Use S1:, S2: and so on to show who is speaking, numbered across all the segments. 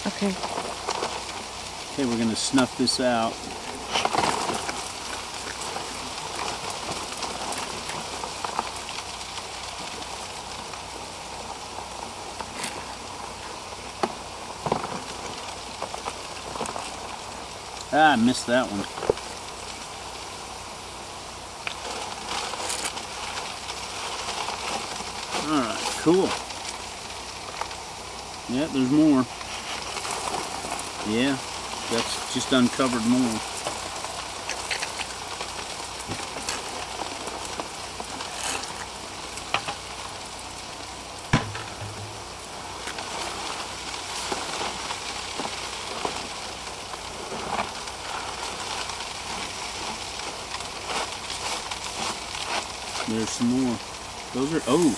S1: Okay.
S2: Okay, we're going to snuff this out. Ah, I missed that one. Alright, cool. Yeah, there's more. Yeah, that's just uncovered more. There's some more. Those are, oh,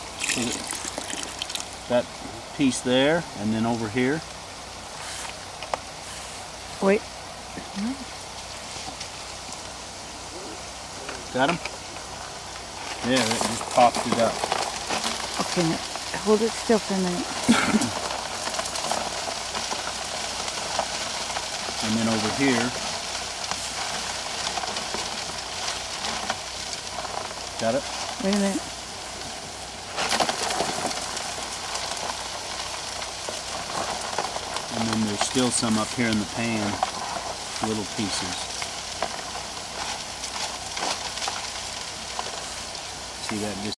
S2: that piece there, and then over here.
S1: Wait.
S2: Got them? Yeah, that just popped it up.
S1: Okay, now hold it still for a minute.
S2: And then over here. Got it?
S1: Wait a minute.
S2: And then there's still some up here in the pan, little pieces. See that just